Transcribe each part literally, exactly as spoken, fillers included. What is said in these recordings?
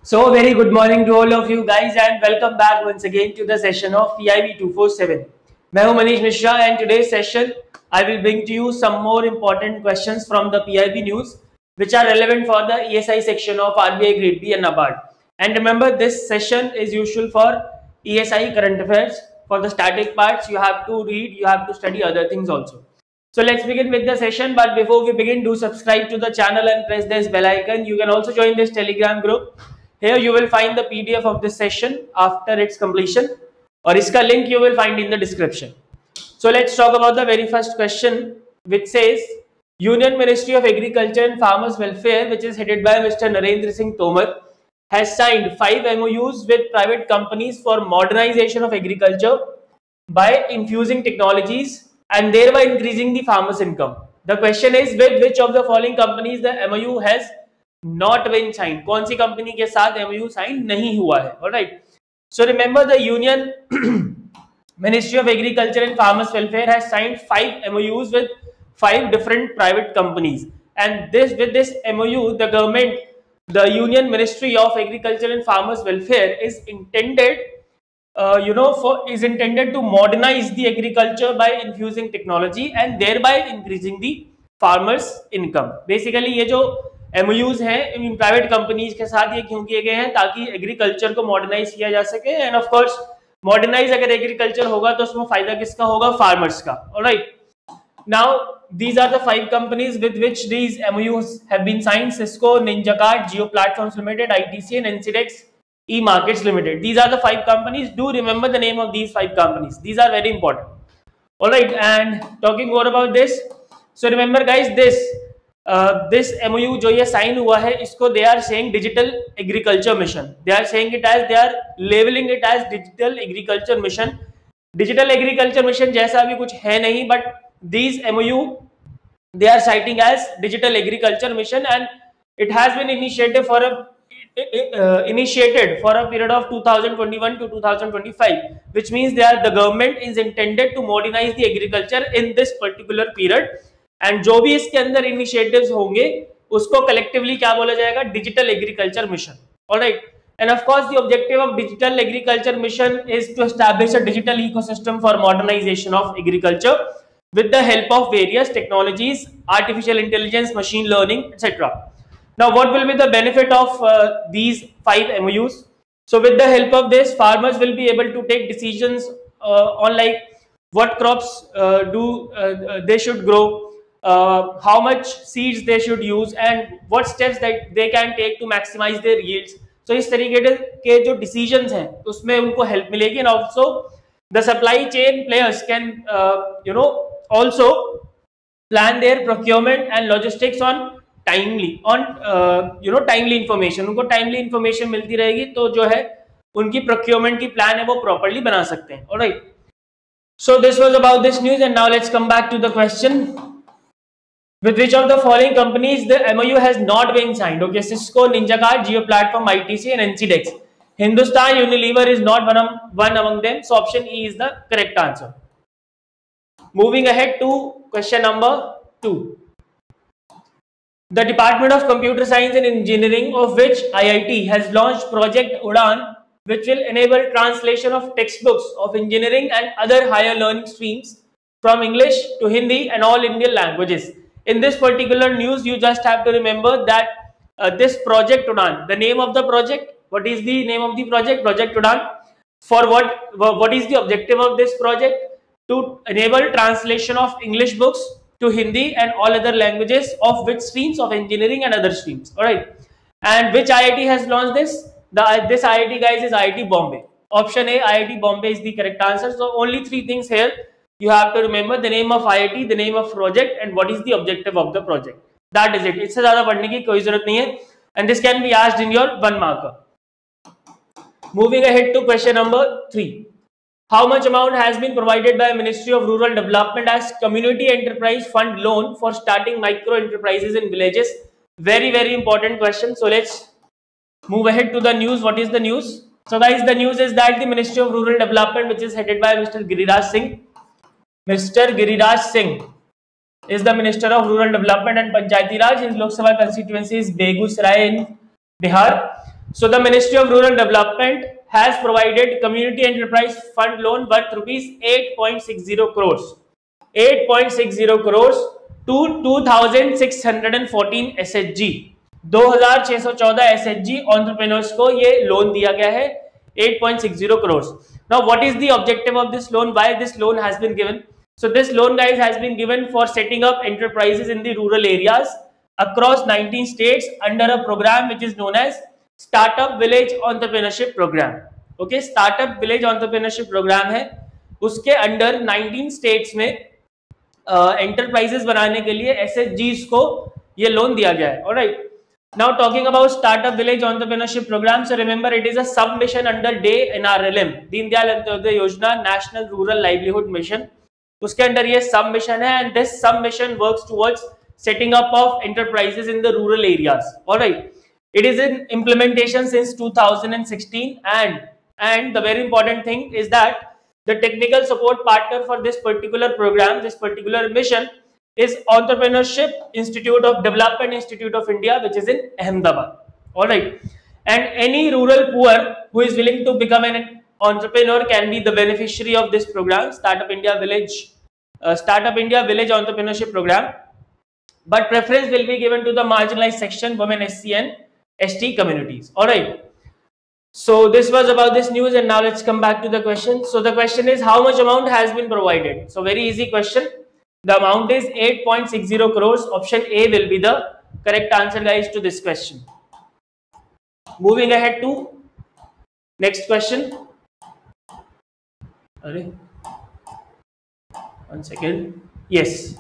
So very good morning to all of you guys and welcome back once again to the session of P I B two forty-seven. मैं हूं Manish Mishra and today's session I will bring to you some more important questions from the P I B news which are relevant for the E S I section of R B I Grade B and NABARD. And remember, this session is usual for E S I current affairs. For the static parts you have to read, you have to study other things also. So let's begin with the session, but before we begin, do subscribe to the channel and press this bell icon. You can also join this Telegram group. Here you will find the P D F of this session after its completion, or iska link you will find in the description. So let's talk about the very first question, which says Union Ministry of Agriculture and Farmers Welfare, which is headed by Mister Narendra Singh Tomar, has signed five M O Us with private companies for modernization of agriculture by infusing technologies and thereby increasing the farmers' income. The question is, with which of the following companies the M O U has not been signed? कौन सी company के साथ M O U sign नहीं हुआ है? Alright. So remember, the Union Ministry of Agriculture and Farmers Welfare has signed five M O Us with five different private companies, and this with this M O U, the government, the Union Ministry of Agriculture and Farmers Welfare is intended, uh, you know, for is intended to modernize the agriculture by infusing technology and thereby increasing the farmers' income. Basically, ये जो M O Us हैं in private companies के साथ ये क्यों किए गए हैं, ताकि एग्रीकल्चर को मॉडर्नाइज किया जा सके. एंड ऑफ कोर्स मॉडर्नाइज अगर एग्रीकल्चर होगा तो उसमें फायदा किसका होगा? फार्मर्स का. Alright. Now these are the five companies with which these M O Us have been signed: Cisco, Ninjacart, Jio Platforms Limited, I T C, and Encedex E-Markets Limited. These are the five companies. Do remember the name of these five companies. These are very important. Alright, and talking more about this, so remember guys, this Uh, this M O U जो ये sign हुआ है, इसको they are saying digital agriculture mission. They are saying it as, they are labeling it as digital agriculture mission. Digital agriculture mission जैसा अभी कुछ है नहीं, but these M O U they are citing as digital agriculture mission, and it has been initiated for a uh, initiated for a period of two thousand twenty-one to two thousand twenty-five, which means they are the government is intended to modernize the agriculture in this particular period. And जो भी इसके अंदर initiatives होंगे उसको collectively क्या बोला जाएगा? Digital agriculture mission. Alright. And of course the objective of digital agriculture mission is to establish a digital ecosystem for modernization of agriculture with the help of various technologies, artificial intelligence, machine learning, et cetera. Now, what will be the benefit of uh, these five M O Us? So, with the help of this, farmers will be able to take decisions uh, on like what crops uh, do uh, they should grow, Uh, how much seeds they should use, and what steps that they can take to maximize their yields. So इस तरीके के जो decisions हैं उसमें उनको help मिलेगी. And also the supply chain players can uh, you know also plan their procurement and logistics on timely on uh, you know timely information. उनको timely information मिलती रहेगी तो जो है उनकी procurement की plan है वो properly बना सकते हैं. Alright. So this was about this news, and now let's come back to the question. With which of the following companies the M O U has not been signed? Okay, Cisco, Ninjacart, Jio Platform, I T C, and Encedex. Hindustan Unilever is not one, of, one among them, so option E is the correct answer. Moving ahead to question number two. The Department of Computer Science and Engineering, of which I I T, has launched Project Udaan, which will enable translation of textbooks of engineering and other higher learning streams from English to Hindi and all Indian languages. In this particular news, you just have to remember that uh, this Project Udaan, the name of the project, what is the name of the project? Project Udaan. For what, what is the objective of this project? To enable translation of English books to Hindi and all other languages of which streams? Of engineering and other streams. Alright. And which I I T has launched this? The, this I I T, guys, is I I T Bombay. Option A, I I T Bombay, is the correct answer. So only three things here. You have to remember: the name of I I T, the name of project, and what is the objective of the project. That is it. इससे ज़्यादा पढ़ने की कोई ज़रूरत नहीं है. And this can be asked in your one marker. Moving ahead to question number three. How much amount has been provided by Ministry of Rural Development as Community Enterprise Fund loan for starting micro enterprises in villages? Very very important question. So let's move ahead to the news. What is the news? So guys, the news is that the Ministry of Rural Development, which is headed by Mister Giriraj Singh, Mister Giriraj Singh is the Minister of Rural Development and Panchayati Raj. His Lok Sabha constituency is Begusaraय in Bihar. So the Ministry of Rural Development has provided community enterprise fund loan worth rupees eight point six zero crores, eight point six zero crores to two thousand six hundred fourteen S H G, दो हज़ार छह सौ चौदह S H G entrepreneurs को ये loan दिया गया है eight point six zero crores. Now what is the objective of this loan? Why this loan has been given? So this loan, guys, has been given for setting up enterprises in the rural areas across nineteen states under a program which is known as Startup Village Entrepreneurship Program. Okay, Startup Village Entrepreneurship Program है, उसके under nineteen states में enterprises uh, बनाने के लिए S H Gs को ये loan दिया गया है. Alright. Now talking about Startup Village Entrepreneurship Program, so remember it is a sub-mission under D A N R L M, Deen Dayal Antyodaya योजना, National Rural Livelihood Mission. उसके अंडर ये सब मिशन है, and this sub mission works towards setting up of enterprises in the rural areas. All right, it is in implementation since two thousand sixteen, and and the very important thing is that the technical support partner for this particular program, this particular mission, is Entrepreneurship Institute of Development Institute of India, which is in Ahmedabad. All right, and any rural poor who is willing to become an entrepreneur can be the beneficiary of this program, Startup India Village, uh, Startup India Village Entrepreneurship Program. But preference will be given to the marginalized section, women, S C and S T communities. All right. So this was about this news, and now let's come back to the question. So the question is, how much amount has been provided? So very easy question. The amount is eight point six zero crores. Option A will be the correct answer, guys, to this question. Moving ahead to next question. One second. Yes.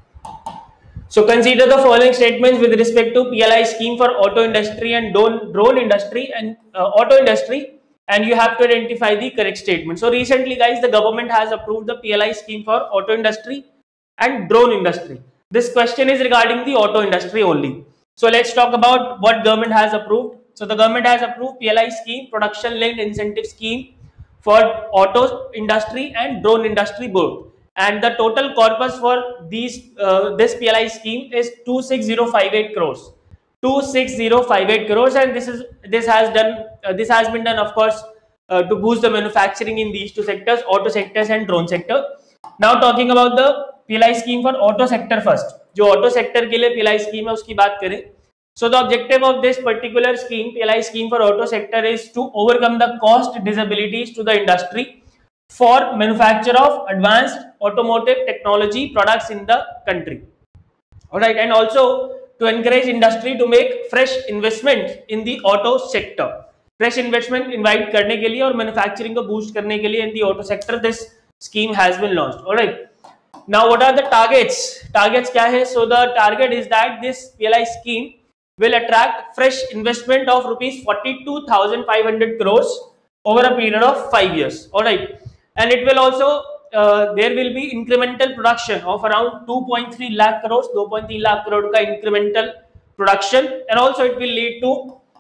So consider the following statements with respect to P L I scheme for auto industry and drone industry and uh, auto industry, and you have to identify the correct statement. So recently, guys, the government has approved the P L I scheme for auto industry and drone industry. This question is regarding the auto industry only. So let's talk about what government has approved. So the government has approved P L I scheme, production linked incentive scheme for auto industry and drone industry both. And the total corpus for these uh, this P L I scheme is two six zero five eight crores, two six zero five eight crores, and this is this has done uh, this has been done, of course, uh, to boost the manufacturing in these two sectors, auto sectors and drone sector. Now talking about the P L I scheme for auto sector first. जो auto sector के लिए P L I scheme है उसकी बात करें. So the objective of this particular scheme, P L I scheme for auto sector, is to overcome the cost disabilities to the industry for manufacture of advanced automotive technology products in the country. All right, and also to encourage industry to make fresh investment in the auto sector. Fresh investment invite करने के लिए और manufacturing को boost करने के लिए in the auto sector, this scheme has been launched. All right. Now, what are the targets? Targets क्या है? So the target is that this P L I scheme will attract fresh investment of rupees forty-two thousand five hundred crores over a period of five years. All right. And it will also, uh, there will be incremental production of around two point three lakh crores, two point three lakh crore का incremental production, and also it will lead to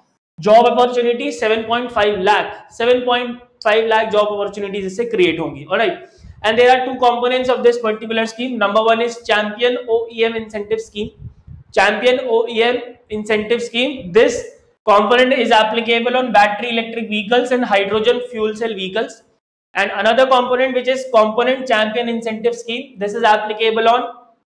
job opportunities seven point five lakh, seven point five lakh job opportunities इससे create होंगी. All right. And there are two components of this particular scheme. Number one is Champion O E M Incentive Scheme. Champion O E M Incentive Scheme. This component is applicable on battery electric vehicles and hydrogen fuel cell vehicles. And another component, which is Component Champion Incentive Scheme, this is applicable on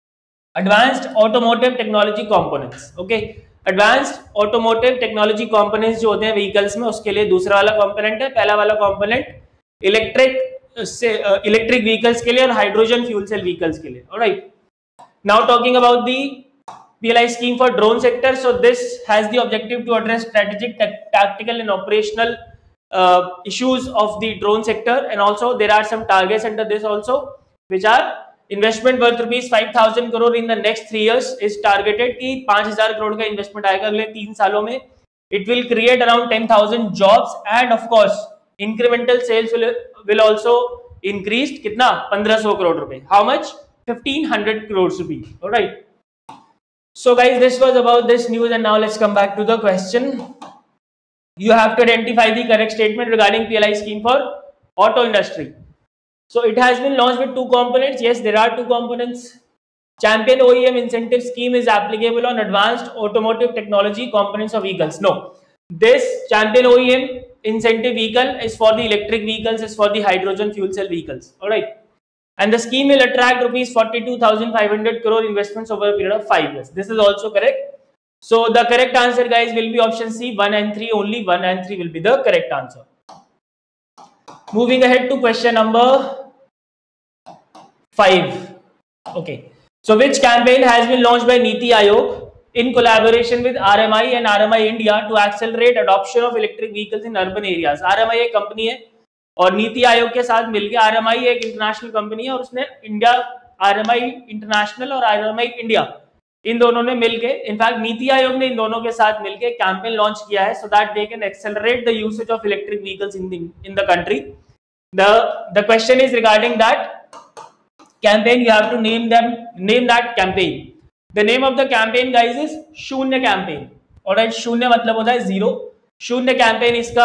advanced automotive technology components. Okay, advanced automotive technology components जो होते हैं vehicles में, उसके लिए दूसरा वाला component है. पहला वाला component electric से electric vehicles के लिए और hydrogen fuel cell vehicles के लिए. All right. Now talking about the P L I scheme for drone sector. So this has the objective to address strategic, tactical, and operational Uh, issues of the drone sector, and also there are some targets under this also, which are investment worth rupees five thousand crore in the next three years is targeted कि पाँच हज़ार करोड़ का investment आएगा अगले तीन सालों में. It will create around ten thousand jobs, and of course incremental sales will will also increase कितना पंद्रह सौ करोड़ रुपए. How much? fifteen hundred crores rupees. All right. So guys, this was about this news, and now let's come back to the question. You have to identify the correct statement regarding P L I scheme for auto industry. So it has been launched with two components. Yes, there are two components. Champion O E M Incentive Scheme is applicable on advanced automotive technology components of vehicles. No, This champion O E M incentive vehicle is for the electric vehicles, is for the hydrogen fuel cell vehicles. All right, and the scheme will attract rupees forty-two thousand five hundred crore investments over a period of five years. This is also correct. So the correct answer, guys, will be option C. One and three, only one and three will be the correct answer. Moving ahead to question number five. Okay, so which campaign has been launched by Niti Aayog in collaboration with R M I and R M I India to accelerate adoption of electric vehicles in urban areas? R M I एक company है और नीति आयोग के साथ मिलकर, R M I एक international company है और उसने India, R M I international और R M I इंडिया, इन दोनों ने मिलके, इनफैक्ट नीति आयोग ने इन दोनों के साथ मिलके कैंपेन लॉन्च किया है so that they can accelerate the usage of electric vehicles in the in the country. The the question is regarding that campaign. You have to name them, name that campaign. The name of the campaign, guys, is शून्य campaign. Alright, शून्य मतलब होता है zero. शून्य campaign इसका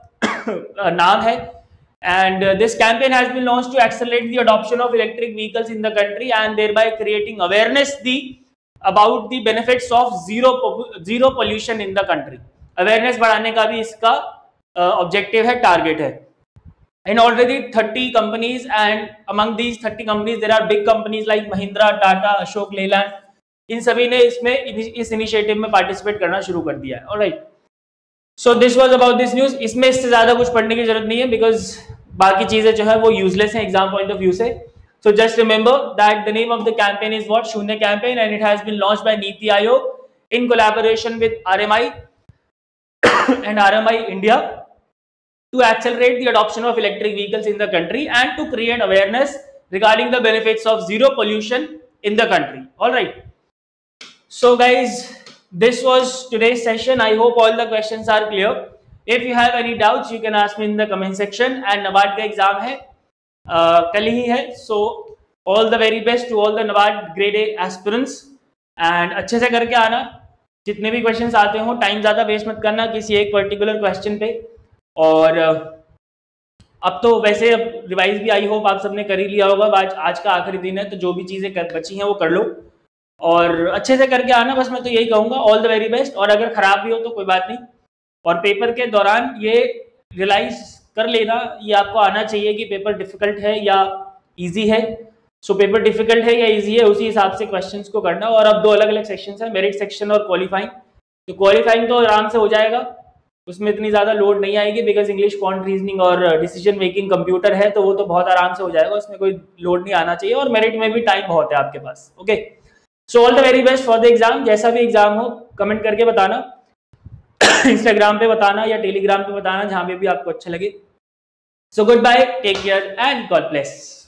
नाम है. And uh, this campaign has been launched to accelerate the adoption of electric vehicles in the country and thereby creating awareness the about the benefits of zero zero pollution in the country. Awareness बढ़ाने का भी इसका objective है, target है. And already thirty companies, and among these thirty companies there are big companies like Mahindra, Tata, Ashok Leyland. इन सभी ने इसमें इस इनिशिएटिव में पार्टिसिपेट करना शुरू कर दिया है. Alright, so this was about this news. इसमें इससे ज्यादा कुछ पढ़ने की जरूरत नहीं है बिकॉज बाकी चीजें जो है वो यूजलेस हैं एग्जाम पॉइंट ऑफ व्यू से. So just remember that the name of the campaign is what? Shoonya campaign, and it has been launched by NITI Aayog in collaboration with RMI and RMI India to accelerate the adoption of electric vehicles in the country and to create awareness regarding the benefits of zero pollution in the country. All right. So guys, this was today's session. I hope all the questions are clear. If you have any doubts, you can ask me in the comment section. And NABARD का exam है uh, कल ही है. So all the very best to all the NABARD grade A aspirants. And अच्छे से करके आना. जितने भी questions आते हो, टाइम ज़्यादा वेस्ट मत करना किसी एक पर्टिकुलर क्वेश्चन पे. और अब तो वैसे अब रिवाइज भी आई होप आप सबने कर ही लिया होगा. आज आज का आखिरी दिन है तो जो भी चीज़ें कर, बची हैं वो कर लो और अच्छे से करके आना. बस मैं तो यही कहूँगा, ऑल द वेरी बेस्ट. और अगर खराब भी हो तो कोई बात नहीं, और पेपर के दौरान ये रियलाइज कर लेना, ये आपको आना चाहिए कि पेपर डिफिकल्ट है या इजी है. सो पेपर डिफिकल्ट है या इजी है उसी हिसाब से क्वेश्चंस को करना. और अब दो अलग अलग सेक्शंस हैं, मेरिट सेक्शन और क्वालिफाइंग. तो क्वालिफाइंग तो आराम से हो जाएगा, उसमें इतनी ज़्यादा लोड नहीं आएगी बिकॉज इंग्लिश, क्वांट रीजनिंग और डिसीजन मेकिंग कंप्यूटर है तो वो तो बहुत आराम से हो जाएगा, उसमें कोई लोड नहीं आना चाहिए. और मेरिट में भी टाइम बहुत है आपके पास. Okay, so all the very best for the exam. जैसा भी एग्जाम हो कमेंट करके बताना, इंस्टाग्राम पे बताना या टेलीग्राम पे बताना, जहाँ पे भी आपको अच्छा लगे. So goodbye, take care and God bless.